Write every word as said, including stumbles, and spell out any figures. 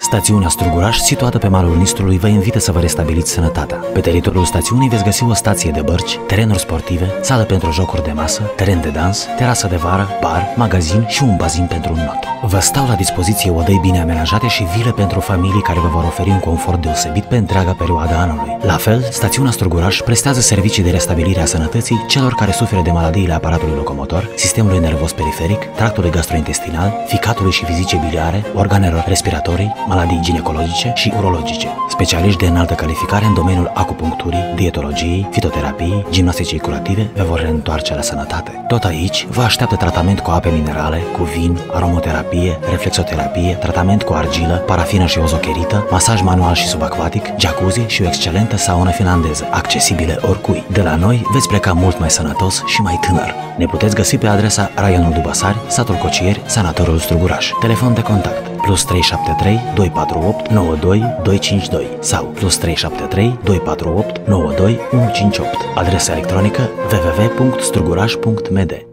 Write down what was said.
Stațiunea Struguraș, situată pe malul Nistrului, vă invită să vă restabiliți sănătatea. Pe teritoriul stațiunii veți găsi o stație de bărci, terenuri sportive, sală pentru jocuri de masă, teren de dans, terasă de vară, bar, magazin și un bazin pentru not. Vă stau la dispoziție odăi bine amenajate și vile pentru familii care vă vor oferi un confort deosebit pe întreaga perioadă anului. La fel, stațiunea Struguraș prestează servicii de restabilire a sănătății celor care suferă de maladiile aparatului locomotor, sistemului nervos periferic, tractului gastrointestinal, ficatului și fizice biliare, organelor respiratorii, maladii ginecologice și urologice. Specialiști de înaltă calificare în domeniul acupuncturii, dietologiei, fitoterapiei, gimnasticei curative vă vor reîntoarce la sănătate. Tot aici vă așteaptă tratament cu ape minerale, cu vin, aromoterapie, reflexoterapie, tratament cu argilă, parafină și ozocherită, masaj manual și subacvatic, jacuzzi și o excelentă saună finlandeză, accesibile oricui. De la noi veți pleca mult mai sănătos și mai tânăr. Ne puteți găsi pe adresa Raionul Dubasari, satul Cocieri, Sanatorul Struguraș. Telefon de contact plus trei șapte trei doi patru opt nouă doi doi cinci doi sau plus trei șapte trei doi patru opt nouă doi unu cinci opt. Adresa electronică w w w punct struguraș punct m d.